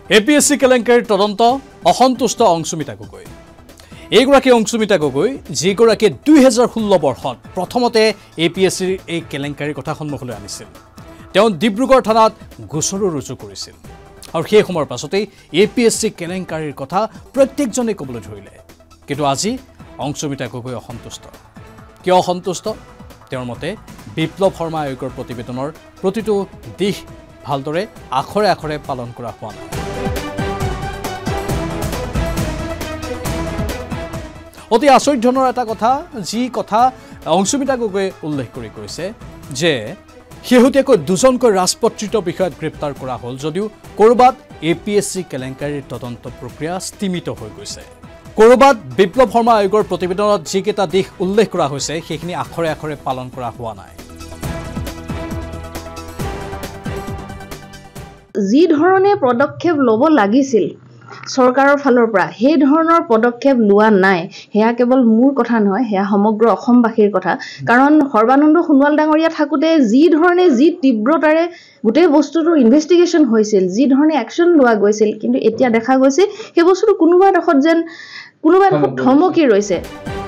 APSC কেলেংকাৰীৰ তদন্ত অসন্তুষ্ট অংশুমিতা গগৈ এইগৰাকী অংশুমিতা গগৈ যিগৰাকী 2016 বৰ্ষত প্ৰথমতে APSCৰ এই কেলেংকাৰীৰ কথা সন্মুখলৈ আনিছিল তেওঁ ডিব্ৰুগড় থানাত গোচৰো ৰুজু কৰিছিল আৰু সেই সময়ৰ পাছতেই APSC কেলেংকাৰীৰ কথা প্ৰত্যেকজনে ক'বলৈ ধৰিলে কিন্তু আজি অংশুমিতা গগৈ অসন্তুষ্ট কিয় অসন্তুষ্ট তেওঁৰ মতে বিপ্লৱ শৰ্মা আয়োগৰ প্ৰতিবেদনৰ প্ৰতিটো দিশ ভালদৰে আখৰে আখৰে পালন কৰা হোৱা নাই অতি আচৰিত ধৰণৰ এটা কথা যি কথা অংশুমিতা গগৈয়ে উল্লেখ কৰি কৈছে যে শেহতীয়াকৈ দুজনকৈ ৰাজপত্ৰিত বিষয়ত গ্ৰেপ্তাৰ কৰা হ'ল যদিও কৰবাত APSC কেলেংকাৰীৰ তদন্ত প্ৰক্ৰিয়া স্থিমিত হৈ গৈছে কৰবাত বিপ্লৱ শৰ্মা আয়োগৰ প্ৰতিবেদনত যিকেইটা দিশ উল্লেখ কৰা হৈছে সেইখিনি আখৰে আখৰে পালন কৰা হোৱা নাই যি ধৰণে পদক্ষেপ ল'ব লাগিছিল সৰকাৰৰ ফালৰ পৰা সেই ধৰণৰ পদক্ষেপ লোৱা নাই হেয়া কেৱল মোৰ কথা নহয় হেয়া সমগ্ৰ অসমবাসীৰ কথা কাৰণ সৰ্বানন্দ সোণোৱাল ডাঙৰীয়া থাকোতে যি ধৰণে যি তীব্ৰতাৰে গোটেই বস্তুটো ইনভেষ্টিগেশ্যন হৈছিল যি ধৰণে একচন লোৱা গৈছিল কিন্তু এতিয়া দেখা গৈছে সেই বস্তুটো কোনোবা এডোখৰত যেন কোনোবা এডোখৰত ধমকি ৰৈছে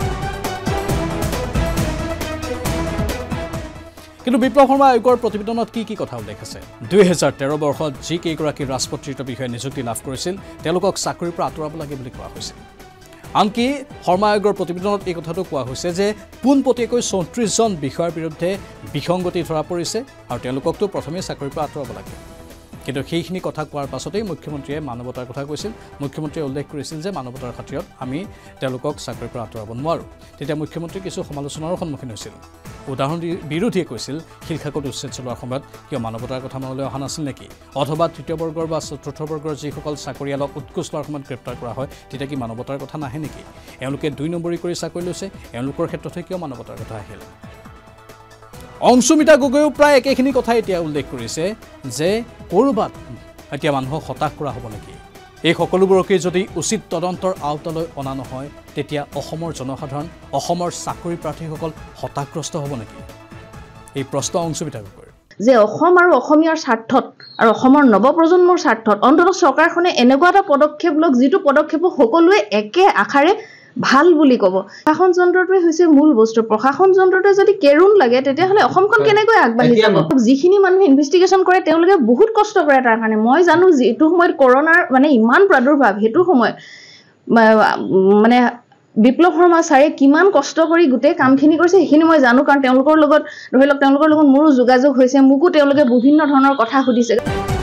কিন্তু বিপ্লৱ শৰ্মা আয়োগৰ প্ৰতিবেদনত কি কথা উল্লেখ আছে 2013 বৰ্ষত যি কেইগৰাকী ৰাজপত্ৰিত বিষয়ে নিযুক্তি লাভ কৰিছিল তেওঁলোকক চাকৰিৰ পৰা আঁতৰাব লাগে বুলি কোৱা হৈছিল আনকি শৰ্মা আয়োগৰ প্ৰতিবেদনত এই কথাটো কোৱা হৈছে যে পোনপটীয়াকৈ 34 জন বিষয়াৰ বিৰুদ্ধে বিসংগতি ধৰা পৰিছে আৰু তেওঁলোককতো প্ৰথমে চাকৰিৰ পৰা আঁতৰাব লাগে কিন্তু সেইখিনি কথা কোৱাৰ পাছতেই মুখ্যমন্ত্ৰীয়ে মানৱতাৰ কথা কৈছিল মুখ্যমন্ত্ৰীয়ে উল্লেখ কৰিছিল যে মানৱতাৰ খাতিৰত আমি তেওঁলোকক চাকৰিৰ পৰা আঁতৰাব নোৱাৰোঁ তেতিয়া মুখ্যমন্ত্ৰী কিছু সমালোচনাৰ সন্মুখীন হৈছিল উদাহৰণ বিৰোধীয়ে কৈছিল শিলখাকত উচ্ছেদ চলোৱাৰ সময়ত কিয় মানৱতাৰ কথা মনলৈ অহা নাছিল নেকি অথবা তৃতীয় বৰ্গৰ বা চতুৰ্থ বৰ্গৰ যিসকল চাকৰিয়ালক উৎকোচ লোৱাৰ সময়ত গ্ৰেপ্তাৰ কৰা হয় তেতিয়া কি মানৱতাৰ কথা নাহে নেকি এওঁলোকে 2 নম্বৰী কৰি চাকৰি লৈছে এওঁলোকৰ ক্ষেত্ৰতহে কিয় মানৱতাৰ কথা আহিল অংশুমিতা গগৈও প্ৰায় একেখিনি কথা এতিয়া উল্লেখ কৰিছে যে কৰবাত এতিয়া মানুহক হতাশ কৰা হ'ব নেকি এই সকলোবোৰকে যদি উচিত তদন্তৰ আওতালৈ অনা নহয় তেতিয়া অসমৰ জনসাধাৰণ অসমৰ চাকৰি প্ৰাৰ্থীসকল হতাশগ্ৰস্ত হ'ব নেকি এই প্ৰশ্ন অংশুমিতা গগৈৰ যে অসম আৰু অসমীয়াৰ স্বাৰ্থত আৰু অসমৰ নৱপ্ৰজন্মৰ স্বাৰ্থত অন্ততঃ চৰকাৰখনে এনেকুৱা এটা পদক্ষেপ লওক যিটো পদক্ষেপ সকলোৱে একে আখাৰে ভাল বুলি ক'ব প্ৰশাসন যন্ত্ৰটোৱে হৈছে মূল বস্তু প্ৰশাসন যন্ত্ৰটোৱে যদি কেৰুণ লাগে তেতিয়াহ'লে অসমখন কেনেকৈ আগবাঢ়ি যাব যিখিনি মানুহ ইনভেষ্টিগেশ্যন কৰে তেওঁলোকে বহুত কষ্ট কৰে তাৰ কাৰণে মই জানো যিটো সময়ত কৰোনাৰ মানে ইমান প্ৰাদুৰ্ভাৱ হেতু সময় মানে বিপ্লৱ শৰ্মা ছাৰে কিমান কষ্ট কৰি গোটেই কামখিনি কৰিছে সেইখিনি মই জানো কাৰণ তেওঁলোকৰ লগত ধৰি লওক তেওঁলোকৰ লগত মোৰো যোগাযোগ হৈছে মোকো তেওঁলোকে বিভিন্ন ধৰণৰ কথা সুধিছে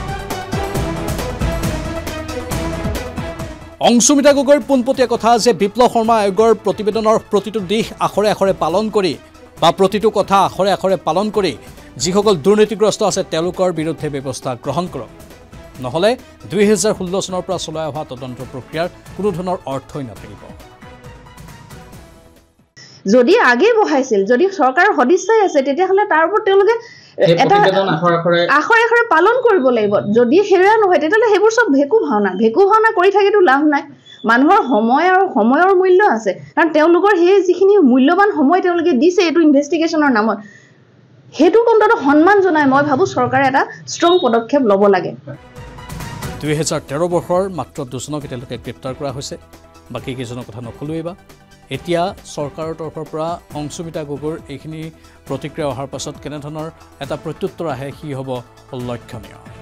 অংশুমিতা গগৈৰ পোনপটীয়া কথা যে বিপ্লৱ শৰ্মা আয়োগৰ প্ৰতিবেদনৰ প্ৰতিটো দিশ আখৰে আখৰে পালন কৰি বা প্ৰতিটো কথা আখৰে আখৰে পালন কৰি যিসকল দুৰ্নীতিগ্ৰস্ত আছে তেওঁলোকৰ বিৰুদ্ধে ব্যৱস্থা গ্ৰহণ কৰক নহ'লে 2016 চনৰ পৰা চলাই অহা তদন্ত প্ৰক্ৰিয়াৰ কোনো ধৰণৰ অৰ্থই নাথাকিব যদি আগে বহাইছিল যদি চৰকাৰৰ সদিচ্ছাই আছে তেতিয়াহ'লে তাৰ ওপৰত তেওঁলোকে এটা আখৰে আখৰে পালন কৰিব লাগিব যদি হেৰা নহয় তেতিয়াহ'লে সেইবোৰ চব ভেকু ভাওনা কৰি থাকিতো লাভ নাই মানুহৰ সময় আৰু সময়ৰ মূল্য আছে কাৰণ তেওঁলোকৰ সেই যিখিনি মূল্যৱান সময় তেওঁলোকে দিছে এইটো ইনভেষ্টিগেশ্যনৰ নামত সেইটো অন্তত সন্মান জনাই মই ভাবো চৰকাৰে এটা ষ্ট্ৰং পদক্ষেপ ল'ব লাগে 2013 বৰ্ষৰ মাত্ৰ 2জনক এতিয়ালৈকে গ্ৰেপ্তাৰ কৰা হৈছে বাকী কেইজনৰ কথা নকলোৱেই বা এতিয়া চৰকাৰৰ তৰফৰ পৰা অংশুমিতা গগৈৰ এইখিনি প্ৰতিক্ৰিয়া অহাৰ পাছত কেনেধৰণৰ এটা প্ৰত্যুত্তৰ আহে কি হ'ব লক্ষণীয়